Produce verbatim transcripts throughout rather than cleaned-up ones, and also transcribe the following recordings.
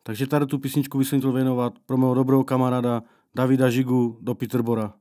Takže tady tu písničku bych chtěl věnovat pro mého dobrého kamaráda Davida Žigu do Peterbora.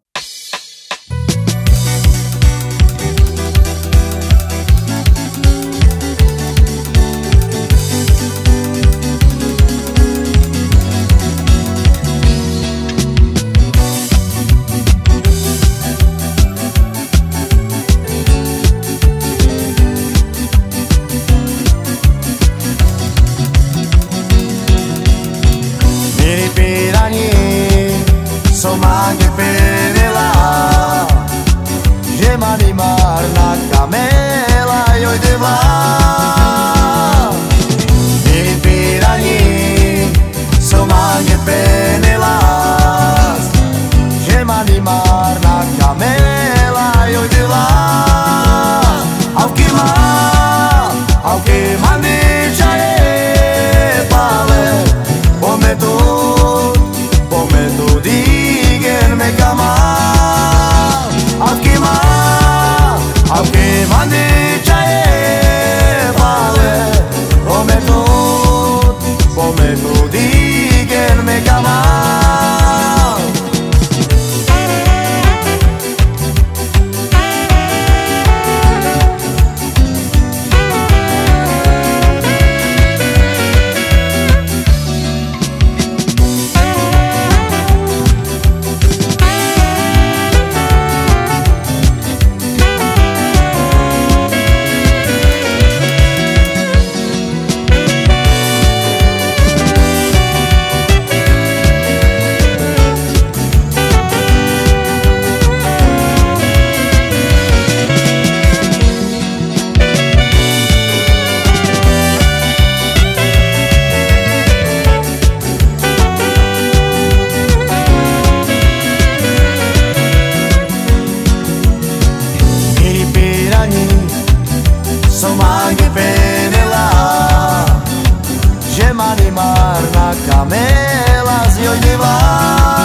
Som anche penela, gema di mar na camela io de vla. Miri pirani, som anche penela, gema di mar na camela io de vla. Au que ma, au que mandicha e pale, momento, momento di Kama, akima, akima di chae vale, pomenu, pomenu di gen me kama. Som anche penela, gema di mar na camela, zio de vla.